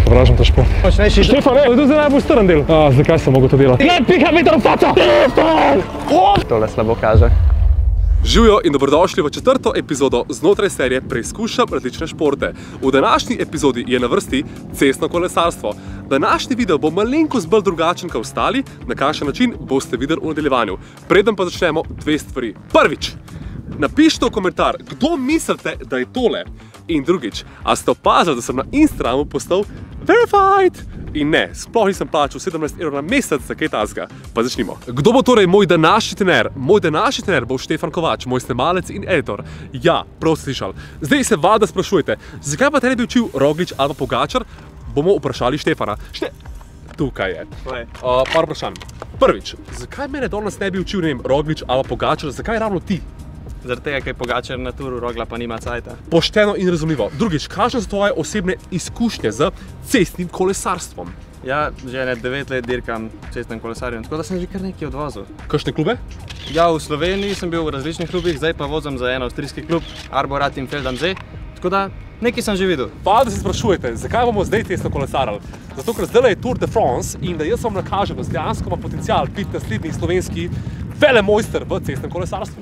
sovražim ta šport. Štefan, to je zdaj najbolj strn del. Zakaj sem mogel to delati? Ne, pika veter v faco! Štefan! Tole slabo kaže. Živijo in dobrodošli v 4. epizodo znotraj serije Preizkušam različne športe. V današnji epizodi je na vrsti cestno kolesarstvo. Današnji video bo malenkost bolj drugačen kot ostali, na kakšen način boste videli v nadaljevanju. Preden pa začnemo, dve stvari. Prvič, napišite v komentar, kdo mislite, da je tole. In drugič, a ste opazili, da sem na Instagramu postal verified? In ne, sploh nisem plačal 17 € na mesec za kaj tasga. Pa začnimo. Kdo bo torej moj današnji trener? Moj današnji trener bo Štefan Kovač, moj snemalec in editor. Ja, prav ste slišali. Zdaj se valjda sprašujete, zakaj pa te ne bi učil Roglič ali Pogačar? Bomo vprašali Štefana. Tukaj je. Par vprašanj. Prvič, zakaj mene danes ne bi učil, ne vem, Roglič ali Pogačar? Zakaj ravno ti? Zaradi tega, ker je Pogačar na turu, Rogla pa nima cajta. Pošteno in razumljivo. Drugič, kakšne so tvoje osebne izkušnje z cestnim kolesarstvom? Ja, že 9 let dirkam cestnim kolesarjem, tako da sem že kar nekaj odvozil. Kakšne klube? Ja, v Sloveniji sem bil v različnih klubih, zdaj pa vozim za en avstrijski klub, Arborat in Feldamsee, tako da nekaj sem že videl. Pa da se sprašujete, zakaj bomo zdaj cestno kolesarili? Zato, ker zdaj je Tour de France in da jaz vam nakažem, da dejansko ima potencial biti naslednji slovenski velemojster v cestnem kolesarstvu.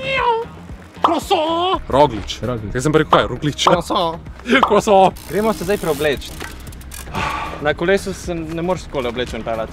Croissant! Roglič. Jaz sem pa rekel, kaj? Roglič. Croissant. Gremo se zdaj preobleči. Na kolesu se ne moreš skole oblečen peljati.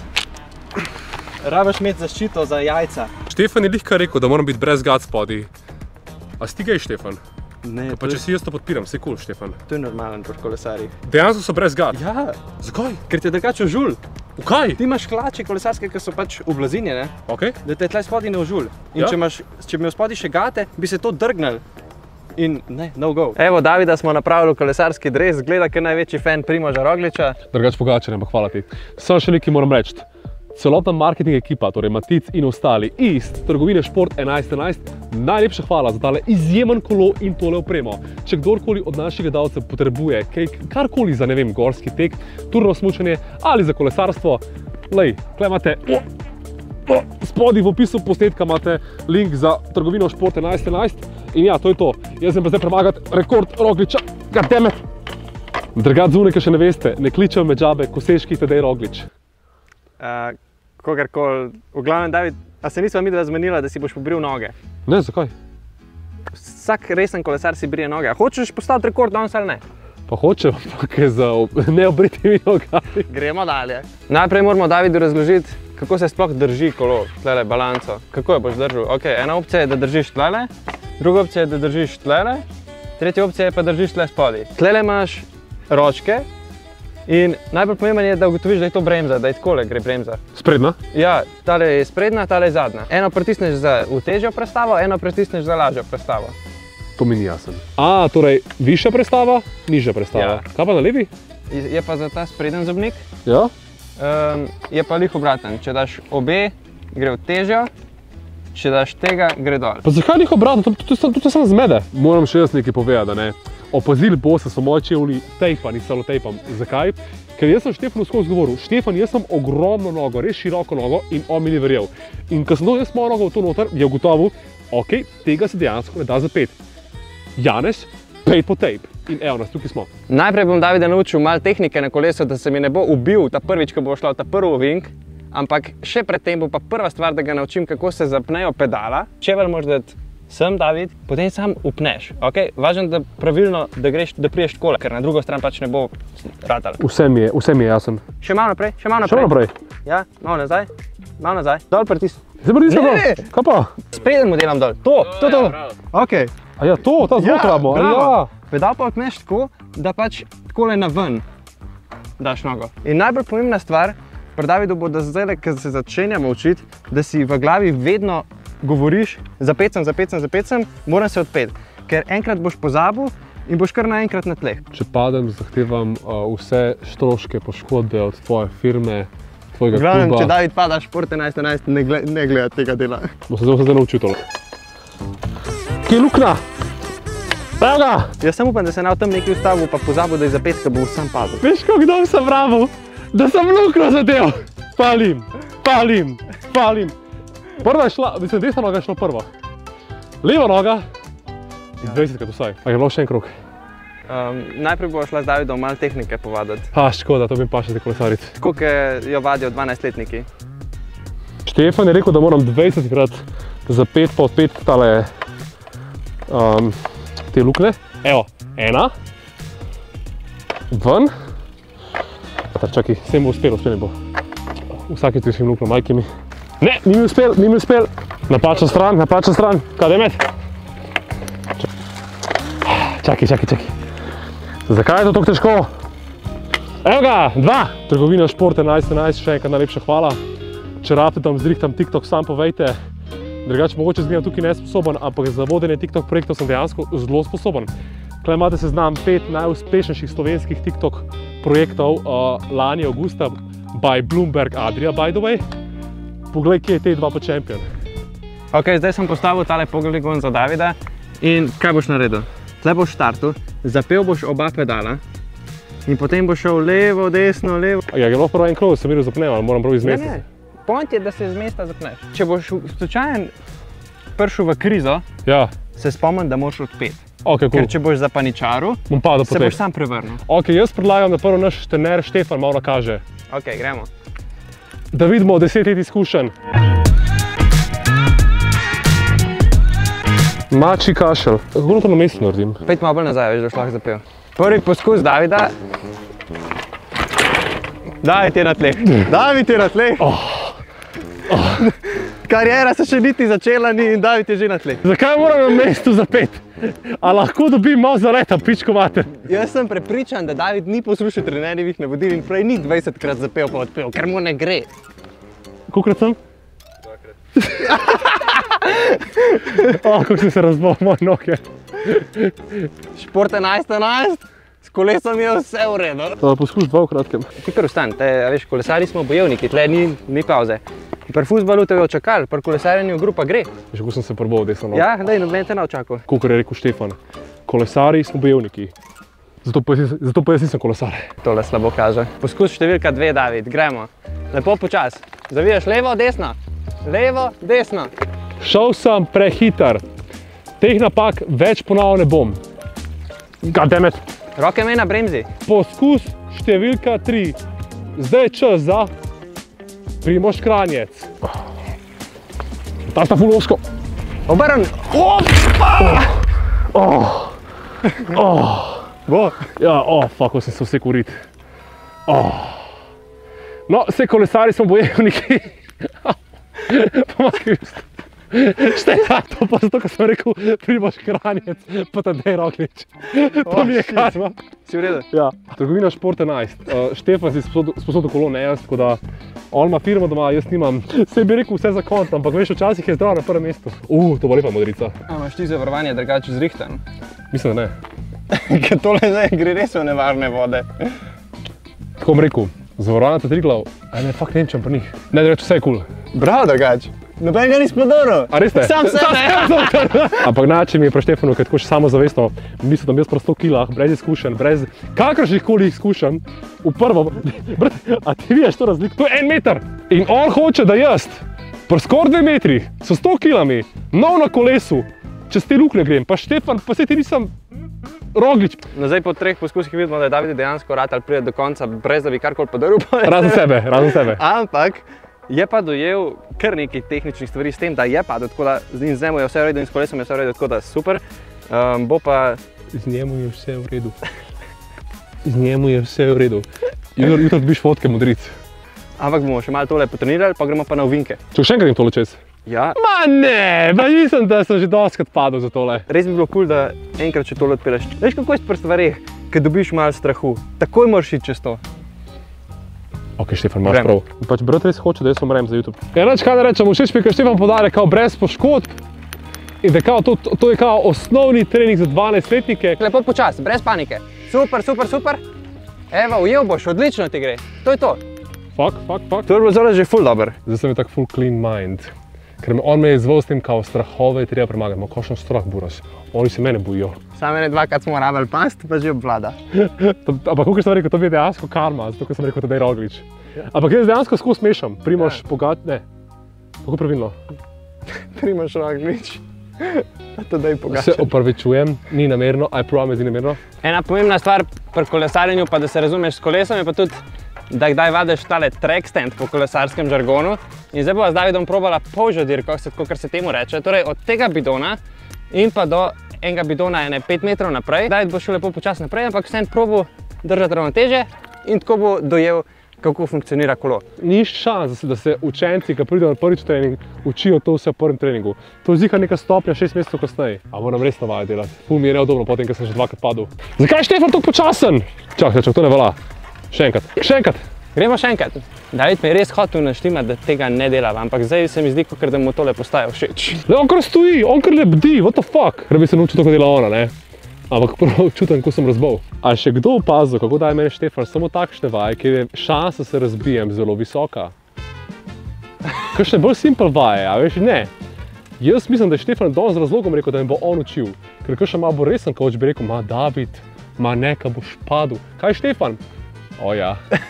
Rabiš imeti zaščito za jajca. Štefan je lihkar rekel, da moram biti brez gad spodaj. A si ti gej, Štefan? Ne, pa če si jaz to podpiram, si cool, Štefan. To je normalen pri kolesarjih. Dejansko so brez gad? Ja. Zakaj? Ker ti je drugače ožul. V kaj? Ti imaš hlače kolesarske, ki so pač v blazini, ne? Ok. Da te tle spodaj ne ožul. In če bi imel spodaj še gate, bi se to drgnil. In ne, no go. Evo, Davida smo napravili kolesarski dres, gleda, ker je največji fan Primoža Rogliča. Drugač Pogačarja, ampak hvala ti. Samo še nekaj moram reči. Celotna marketing ekipa, torej Matic in ostali iz trgovine Šport 1111, najlepša hvala za tale izjemen kolo in tole opremo. Če kdorkoli od naših gledalcev potrebuje karkoli za, ne vem, gorski tek, turno smučanje ali za kolesarstvo, lej, tukaj imate spodaj v opisu posnetka imate link za trgovino Šport 1111 in ja, to je to. Jaz sem pa zdaj premagati rekord Rogliča, goddammit! Drugač zunaj, ki še ne veste, ne kličejo me džabe, ko seški tedej Roglič. Kogarkoli, v glavnem, David, a se nisva midva zmenila, da si boš pobril noge? Ne, zakaj? Vsak resen kolesar si brije noge. A hočeš postaviti rekord danes ali ne? Pa hočem, ampak je za neobritimi nogami. Gremo dalje. Najprej moramo Davidu razložiti, kako se sploh drži kolo, tlele, balanco. Kako jo boš držal? Ok, ena opcija je, da držiš tlele, druga opcija je, da držiš tlele, tretja opcija je pa držiš tle spodaj. Tlele imaš ročke in najbolj pomembno je, da ugotoviš, da je to bremza, da je takole gre bremza. Sprednja? Ja, tale je sprednja, tale je zadnja. Eno pritisneš za težjo prestavo, eno pritisneš za lažjo prestavo. To mi ni jasen. Torej, višja prestava, nižja prestava. Ja. Kaj pa na levi? Je pa za ta spreden zobnik. Ja? Je pa lih obraten. Če daš obe, gre v težjo, če daš tega, gre dol. Pa zakaj lih obratno? To se samo zmede. Moram še jaz nekaj povedati, da ne. Opazili boste, so moji čevlji tejpani, salotejpam. Zakaj? Ker jaz sem Štefanu skozi govoril, Štefan, jaz sem ogromno nogo, res široko nogo in on mi ni verjel. In ko sem jaz malo nogo v to noter, je ugotovil, ok, tega se dejansko ne da zapeti. Janez, pejt po tejp. In evo nas, tukaj smo. Najprej bom Davida naučil malo tehnike na kolesu, da se mi ne bo ubil ta prvič, ko bo šla ta prvi ovink, ampak še predtem bo pa prva stvar, da ga naučim, kako se zapnejo pedala. Čevelj moraš dati sem, David, potem sam upneš. Ok, važno, da pravilno, da priješ takole, ker na drugo stran pač ne bo ratal. Vse mi je jasen. Še malo naprej, še malo naprej. Še malo naprej? Ja, malo nazaj, dol pritisni. Zdaj pritisni dol? Kaj pa? Spreden mu delam dol, to. Ok. A ja, to, ta zvok rabimo. Pedal pa upneš tako, da pač takole naven daš nogo. In najbolj pomembna stvar pri Davidu bo, da zdaj, ko se začenjamo učiti, da si v glavi vedno govoriš, zapet sem, moram se odpeti. Ker enkrat boš pozabil in boš kar naenkrat na tleh. Če padem, zahtevam vse stroške poškodbe od tvoje firme, tvojega kluba. Glavnem, če David pada Šport 1111, ne gleda tega dela. Bo se zdaj naučil tole. Kje je luknja? Evo ga! Jaz sem upam, da se ne v tem nekaj ustavil, pa pozabil, da je zapet, ko bo vsem padel. Veš, kako dom sem pravil, da sem luknjo zadev. Palim. Prva je šla, mislim, desna noga je šla prva. Leva noga. 20krat vsaj. A je bilo še en krog? Najprej bo šla z Davidom malo tehnike povaditi. Škoda, to bi pa še za kolesaric. Koliko jo vadijo 12-letniki? Štefan je rekel, da moram 20krat zapeti pa odpeti tale te lukne. Evo, ena. Ven. Čakaj, vsem bo uspelo, uspelo bo. Vsakeč rešim lukno, majke mi. Ne, ni mi uspel. Napačna stran. Kaj, daj med? Čakaj. Zakaj je to tako težko? Evo ga, 2. Trgovina Šport 1111, še enkrat najlepša hvala. Če rabite tam zrihtam TikTok, sam povejte. Drugače, mogoče zgledam tukaj nesposoben, ampak za vodenje TikTok projektov sem dejansko zelo sposoben. Tukaj imate seznam 5 najuspešnejših slovenskih TikTok projektov lani avgusta by Bloomberg Adria, by the way. Poglej, kje je te 2 pa čempion. Ok, zdaj sem postavil tale poligon za Davida in kaj boš naredil? Tle boš štartu, zapel boš oba pedala in potem boš šel levo, desno, levo. Ja, je lahko prvo en krog, da se miru zapnem, ali moram prav izmestiti? Ne. Point je, da se z mesta zapneš. Če boš slučajen prišel v krizo, se spomni, da moraš odpeti. Okay, cool. Ker če boš zapaničaril, se boš sam prevrnil. Ok, jaz predlagam, da prvo naš trener Štefan malo nakaže. Ok, gremo. Da vidimo 10 let izkušenj. Mačji kašelj. Kako to na mestu naredim? Pejt malo bolj nazaj, veš, da boš lahko zapel. Prvi poskus Davida. David je na tleh. Kariera se še niti začela ni in David je že na tleh. Zakaj moram na mestu zapeti? A lahko dobim malo zaleta, pičko mater? Jaz sem prepričan, da David ni poslušal trenerjevih navodil in prej ni 20krat zapel pa odpel, ker mu ne gre. Kolikrat sem? 2krat. Kako sem se razbal moje noge. Šport 1111, s kolesom je vse v redu. Poskuš 2 v kratkem. Ti kar vstan, veš, kolesari smo bojevniki, tle ni pauze. Pri fuzbalu te je očakal, pri kolesarjenju grupa gre. Že ko sem se probal desno nogo. Ja, daj, noben te ne očakal. Kakor je rekel Štefan, kolesari smo bojevniki. Zato pa jaz nisem kolesar. Tole slabo kaže. Poskus številka 2, David, gremo. Lepo počas. Zavijaš levo, desno. Levo, desno. Šel sem prehiter. Teh napak več ponavljal ne bom. Goddammit. Roke imej na bremzi. Poskus številka 3. Zdaj je čas za Primož Kranjec. Ta sta fulovsko. Obrn. Bo? Ja, fuck, sem se vse kurit. No, vse kolesari smo bojevniki. Pomagaj vse. Štefan, to pa zato, ko sem rekel Primož Kranjec, pa Tadej Roglič. To mi je karma. Si v redu? Ja. Trgovina Šport 11. Štefan si sposodil kolo, ne jaz, tako da on ima firmo doma, jaz nimam. Sej bi rekel vse za kont, ampak veš, včasih je zdrav na prvem mestu. To bo lepa modrica. A imaš ti zavarovanje drugače zrihtan? Mislim, da ne. Ker tole zdaj gre res v nevarne vode. Tako bom rekel, zavarovanje ta Triglav, ne, fakt ne vem, če pa njih. Ne, drugače vse je kul. Bravo, drugače. Noben ga ni splodoril. A res te? Sam sebe. Ampak način mi je pri Štefanu, ker tako še samozavestno misli, da jaz pri 100 kilah, brez izkušenj, brez kakršnih koli izkušenj, v prvo, a ti vidiš to razliko? To je 1 meter. In on hoče, da jaz, pri skoraj 2 metri, s 100 kilami, nov na kolesu, čez te luknje grem, pa Štefan, pa se ti nisem Roglič. No zdaj po 3 poskusih vidimo, da je David dejansko ratal priti do konca, brez da bi karkoli podaril. Razen sebe. Ampak je pa dojel kar nekaj tehničnih stvari s tem, da je padel, tako da z njemu je vse v redu in s kolesom je vse v redu, tako da super. Bo pa... Z njemu je vse v redu. Z njemu je vse v redu. Jutro dobiš fotke modric. Ampak bomo še malo tole potrenirali, pa gremo pa na ovinke. Če še enkrat jim tole čez? Ja. Ma ne, pa mislim, da sem že dostkrat padel za tole. Res bi bilo kul, da enkrat še tole odpiraš. Veš, kako je pri stvareh, ko dobiš malo strahu, takoj moraš iti čez to. Ok, Štefan, imaš prav. Pač brat res hoče, da jaz umrem za YouTube. Ja, reč, kaj da rečem, všeč mi je, ker Štefan podarja kao brez poškodb in da kao to je kao osnovni trening za 12-letnike. Lepo počas, brez panike. Super, super, super. Evo, ujel boš, odlično ti gre. To je to. Fuck. To je bilo zelo že ful dober. Zdaj sem je tak full clean mind. Ker on me je izval s tem, kao strahove je treba premagati. Ma kakšen strah, buras. Oni se mene bojijo. Samo ene 2krat smo rabili past, pa že obvlada. Ampak kako sem rekel, to je dejansko karma, zato ker sem rekel, da je Roglič. Ampak jaz dejansko skozi mešam. Primož Pogačar, ne. Kako pravilno? Primož Roglič. To daj Se Pogačar. opravičujem, ni namerno, I promise, ni namerno. Ena pomembna stvar pri kolesarjenju, pa da se razumeš s kolesom, je pa tudi, da kdaj vadiš tale track stand po kolesarskem žargonu. In zdaj bova z Davidom probala polžjo dirko, kakor se temu reče. Torej od tega bidona in pa do enega bidona ene 5 metrov naprej. David bo šel lepo počasi naprej, ampak vseeno probo držati ravnoteže in tako bo dojel, kako funkcionira kolo. Ni šans, da se učenci, ki pridejo na prvič trening, učijo to vse v prvem treningu. To je zika neka stopnja 6 mesecev kasneje. A moram res na vaju delati. Ful mi je neudobno, potem, ko sem že dvakrat padel. Zakaj je Štefan tako počasen? Čakaj, to ne velja. Še enkrat. Gremo še enkrat. David me je res hotel naštimati, da tega ne delava, ampak zdaj se mi zdi, kot da mu tole postaja všeč. Le, on kar stoji, on kar lebdi, what the fuck? Ker bi se naučil to, kot dela ona, ne? Ampak prvo čutim, ko sem razbol. A še kdo opazil, kako daje meni Štefan samo takšne vaje, kjer je šansa, da se razbijem, zelo visoka? Kakšne bolj simple vaje, a veš, ne. Jaz mislim, da je Štefan danes z razlogom rekel, da me bo on učil. Ker kakšen malo bo resen coach bi rekel, ma David, ma neka boš padel. Kaj Štefan? O ja.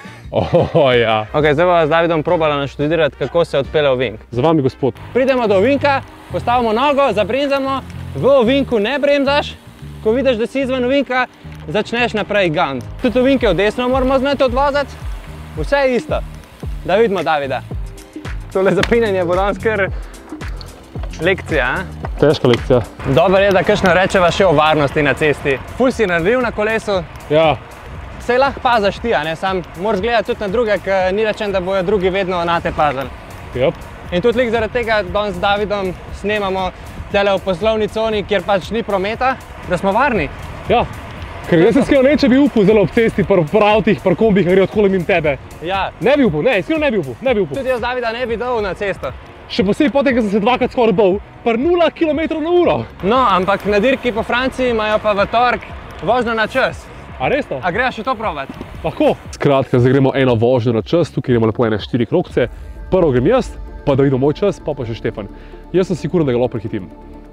Ok, zdaj bova z Davidom probala naštudirati, kako se odpele ovink. Za vami, gospod. Pridemo do ovinka, postavimo nogo, zabremzamo, v ovinku ne bremzaš. Ko vidiš, da si izven ovinka, začneš naprej gant. Tudi ovinke v desno moramo znati odvozati. Vse je isto. Da vidimo Davida. Tole zapinjanje bo danes kar lekcija, a? Težka lekcija. Dobro je, da kakšno rečeva še o varnosti na cesti. Ful si naredil na kolesu. Ja. Sej lahko pazaš ti, a ne? Sam moraš gledati tudi na druge, ker ni rečen, da bojo drugi vedno na te pazili. Yep. In tudi lik zaradi tega danes z Davidom snemamo tele v poslovni coni, kjer pač ni prometa, da smo varni. Ja. Ker jaz iskreno ne, če bi upal zelo ob cesti, pri avtih, pri kombih, ki grejo odkoli mimo tebe. Ja. Ne bi upal, ne, iskreno ne bi upal. Tudi jaz Davida ne bi dal na cesto. Še posebej potem, ker sem se dvakrat skoraj bal, pri 0 km/h. No, ampak na dirki po Franciji imajo pa v torek vožnjo na čas. A resno? A greš še to provat? Lahko. Skratka, zdaj gremo eno vožnjo na čas, tukaj gremo lepo ene 4 krogce. Prvo grem jaz, pa da vidim moj čas, pa še Štefan. Jaz sem siguren, da ga lahko prehitim.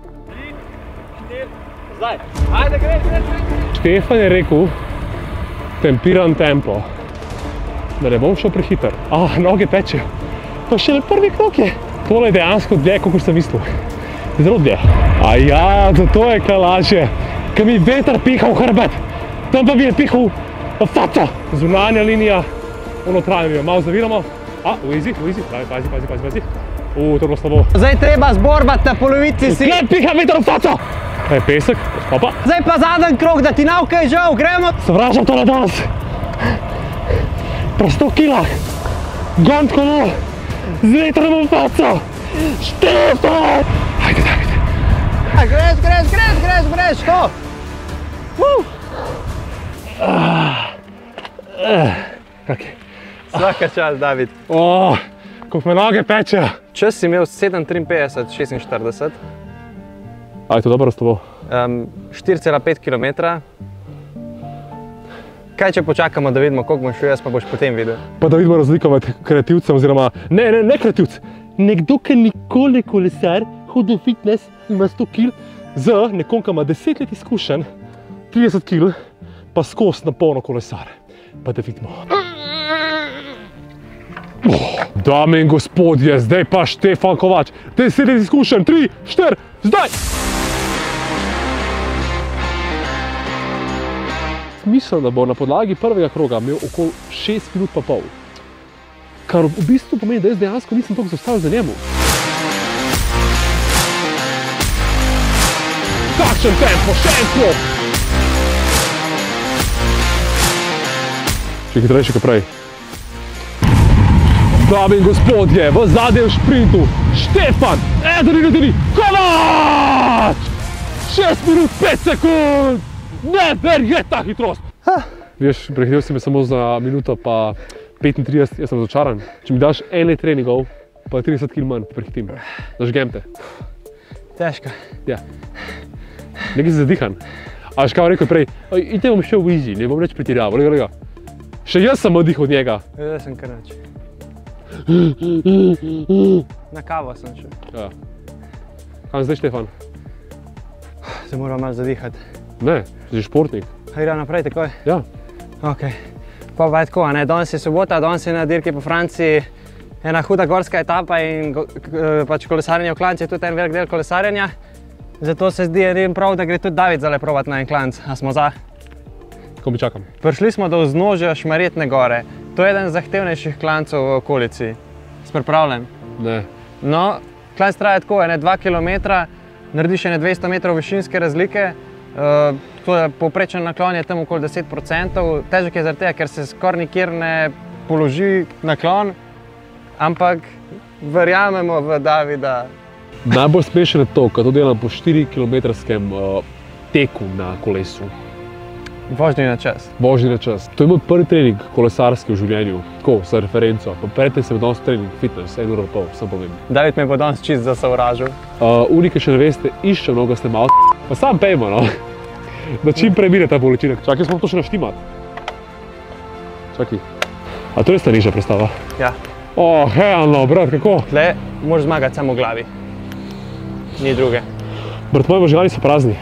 3, 4, zdaj. Ajde, greš. Štefan je rekel, tempiran tempo, da ne bom šel prehiter. Noge pečejo. Pa še prvi krog je. Tole je dejansko dlje, kot sem mislil. Zelo dlje. Ja, zato je kaj lažje. Ker mi veter piha v hrbet. Tam pa mi je pihal v faco. Zunanja linija, notranja linija. Malo zaviramo. Easy. Pazi. To je bilo slabo. Zdaj treba zborbati na polovici si. Gled, piha veter v faco. Pesek, opa. Zdaj pa zadnji krog, da ti navkaj žal, gremo. Sovražam tole danes. Pri 100 kilah. Gant kolo. Z vetrom v faco. Štefan! Ajde, David. Greš, to. Kak je? Svaka čast, David. Koliko me noge pečejo. Čas si imel 7:53:46. A je to dobro s tabo? 4,5 km. Kaj če počakamo, da vidimo, koliko boš šel jaz, pa boš potem videl? Pa da vidimo razliko med kreativcem oziroma... Ne kreativc. Nekdo, ki nikoli kolesar, hodi v fitness, ima 100 kg, z nekom, ki ima 10 let izkušenj, 30 kg, pa skozi na polno kolesar. Pa da vidimo. Dame in gospodje, zdaj pa Štefan Kovač. 10 let izkušenj, 3, 4, zdaj! Mislim, da bo na podlagi prvega kroga imel okoli 6 minut pa pol. Kar v bistvu pomeni, da jaz dejansko nisem toliko zastavil za njemu. Kakšen tempo, še en krog! Še hitrejši kot prej. Dame in gospodje, v zadnjem šprintu Štefan, Edini, Kovač! 6 minut 5 sekund! Neverjetna hitrost! Veš, prehitel si me samo za minuto pa 35, jaz sem razočaran. Če mi daš en let treningov, pa 30 kg manj, te prehitim. Zažgem te. Težko. Ja. Nekaj si zadihan. A veš, kaj rekel prej, ite bom šel v easy, ne bom reč pretiraval, lega. Še jaz sem odih od njega. Jaz sem kar nač. Na kavo sem šel. Ja. Kam zdaj, Štefan? Se moram malo zadihati. Ne, si športnik. Gremo naprej takoj? Ja. Ok. Pa je tako, ne? Danes je sobota, danes je na dirki po Franciji ena huda gorska etapa in pač kolesarjenje v klanci je tudi en velik del kolesarjenja. Zato se zdi edin prav, da gre tudi David zdaj provat na en klanc. A smo za? Ko mi čakam. Prišli smo do vznožja Šmarjetne gore. To je eden zahtevnejših klancov v okolici. Si pripravljen? Ne. No, klanc traja tako, 2 km, narediš 200 metrov višinske razlike. Tako da povprečen naklon je tam okoli 10%. Težek je zaradi tega, ker se skoraj nikjer ne položi naklon, ampak verjamemo v Davida. Najbolj smešen je to, ko to delam po 4-kilometrskem teku na kolesu. Vožnji na čas. Vožnji na čas. To je moj prvi trening kolesarski v življenju, tako, za referenco. Pa predtem sem danes trening, fitness, 1,5 ure, sem povem. David me bo danes čist zasovražil. Unike še ne veste, iščem mnogo snemal, pa sam pejmo, no. Da čim prej mine ta bolečina. Čakaj, smo to še naštimat. Čakaj. A to je res ta nižja prestava? Ja. Helno, brat, kako? Tle moraš zmagati samo v glavi. Ni druge. Brat, moji možgani so prazni.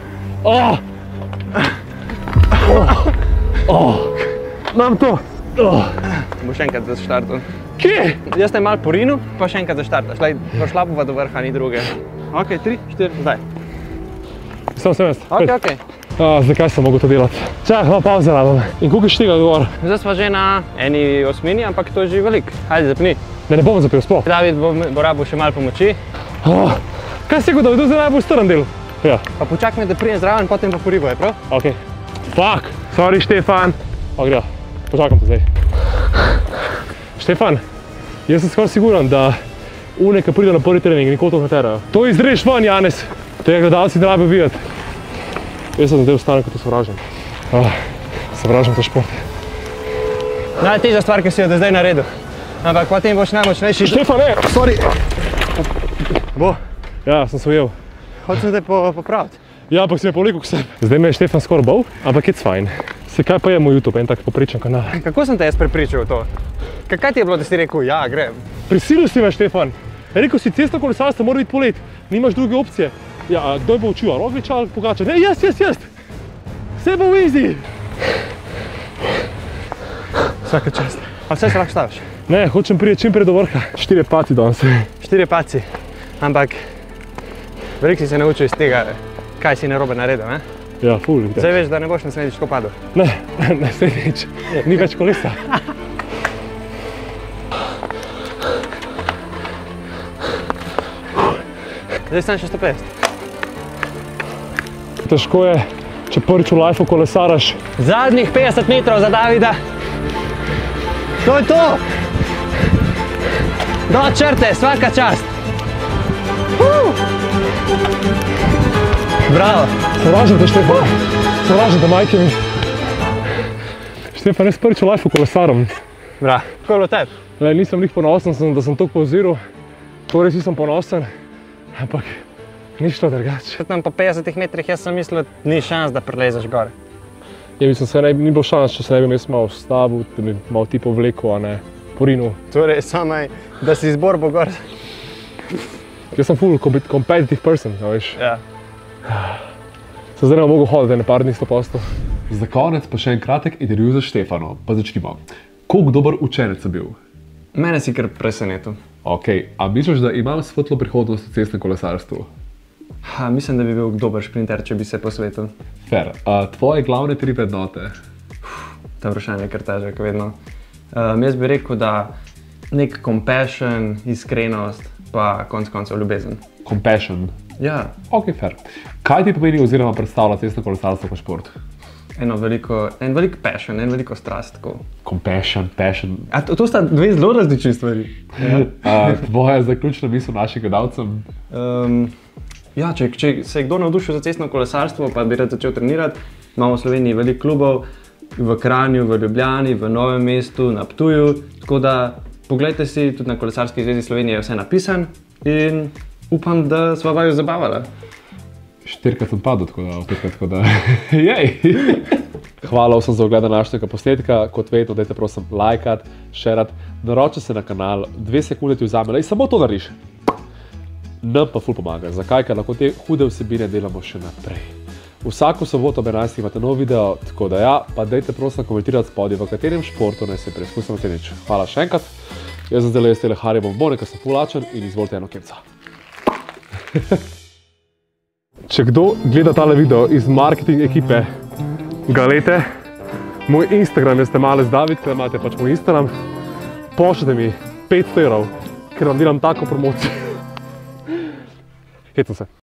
Nam to! Bo še enkrat zaštartil. Kje? Jaz te malo porinu, pa še enkrat zaštartaš. Šla bova do vrha, ni druge. Ok, 3, 4, zdaj. Samo sem jaz. Ok. Zakaj sem mogel to delati? Čakaj, malo pauze rabim. In koliko je štega gor? Zdaj smo že na 1/8, ampak to je že veliko. Hajde, zapni. Ne bom zapel sploh. David bo rabil še malo pomoči. Kaj si rekel, da je to zdaj najbolj strn del? Ja. Pa počakaj me, da prijem zraven, potem pa poribo, je prav? Ok. Fuck! Sorry, Štefan. Gre, počakam te zdaj. Štefan, jaz sem skoraj siguran, da une, ki pride na prvi trening, nikoli to ne terajo. To izreš ven, Janez. Tega gledalci ne rabijo videti. Jaz sem zdaj ostanem, ko to sovražim. Sovražim ta šport. Najtežja stvar, ki si jo do zdaj naredil. Ampak potem boš najmočnejši. Štefan, ne! Sorry! Bo. Ja, sem se ujel. Hočem te popraviti. Ja, ampak si me povlekel k sebi. Zdaj me je Štefan skoraj bol, ampak it's fine. Se kaj pa je moj YouTube, en tak poprečen kanal. Kako sem te jaz prepričal v to? Kaj ti je bilo, da si rekel, ja, grem? Prisilil si me, Štefan. Rekel si, cestno kolesarstvo mora biti polet, nimaš druge opcije. Ja, kdo je bo učil, Roglič ali Pogačar? Ne, jaz! Vse bo easy! Vsaka čast. A vse se lahko staviš? Ne, hočem priti čim prej do vrha. 4 paci danes. 4 paci. Ampak veliko si se naučil iz tega, kaj si narobe naredil, ne? Ja, ful. Zdaj veš, da ne boš naslednjič tako padel. Ne, naslednjič. Ni več kolesa. Zdaj sem še 150. Težko je, če prvič v lifeu kolesaraš. Zadnjih 50 metrov za Davida. To je to! Do črte, svaka čast! Bravo! Sovražim te, Štefan. Sovražim te, majke mi. Štefan, jaz prvič v lifeu kolesaram. Bravo. Kako je bilo tebi? Nisem lih ponosen, da sem toliko povziril. To res nisem ponosen. Ampak nič to drugače. Tam po 50 metrih jaz sem mislil, ni šans, da prelezeš gor. Ja, mislim, ni bilo šans, če se ne bi jaz malo vstavil, da bi malo ti povlekel, a ne porinil. Torej, samaj, da si izborbo gor. Jaz sem full competitive person, veš. Ja. Sem zdaj ne mogel hoditi, par dni 100%. Za konec pa še en kratek intervju za Štefano, pa začnimo. Koliko dober učenec si bil? Mene si kar presenetil. Ok, a misliš, da imam svetlo prihodnost v cestnem kolesarstvu? Mislim, da bi bil dober šprinter, če bi se posvetil. Fair. Tvoje glavne 3 vrednote? To vprašanje je kar težko vedno. Jaz bi rekel, da nek compassion, iskrenost, pa konec koncev ljubezen. Compassion? Ja. Ok, fair. Kaj ti pomeni oziroma predstavlja cestno kolesarstvo kot šport? En velik passion, en veliko strast. Compassion, passion. To sta dve zelo različni stvari. Tvoja zaključna misel našim gledalcem? Ja, če se je kdo navdušil za cestno kolesarstvo, pa bi rad začel trenirati, imamo v Sloveniji veliko klubov, v Kranju, v Ljubljani, v Novem mestu, na Ptuju, tako da poglejte si, tudi na Kolesarski zvezi Slovenije je vse napisan in upam, da sva vaju zabavala. 4krat sem padel, tako da, jej! Hvala vsem za ogled današnjega posnetka, kot vedno, dajte prosim lajkat, šerat, naroči se na kanal, 2 sekunde ti vzame, samo to narediš. Nam pa ful pomaga, zakaj, ker lahko te hude vsebine delamo še naprej. Vsako soboto ob 11 imate nov video, tako da ja, pa dajte prosim komentirati spodaj, v katerem športu naj se preizkusimo naslednjič. Hvala še enkrat, jaz sem zdaj tele Harry bombone, ker sem ful lačen in izvolite eno kemca. Če kdo gleda tale video iz marketing ekipe Galete, moj Instagram je Stemales David, ker imate pač moj Instagram, pošljite mi 500 €, ker vam delam tako promocijo. Hecam se.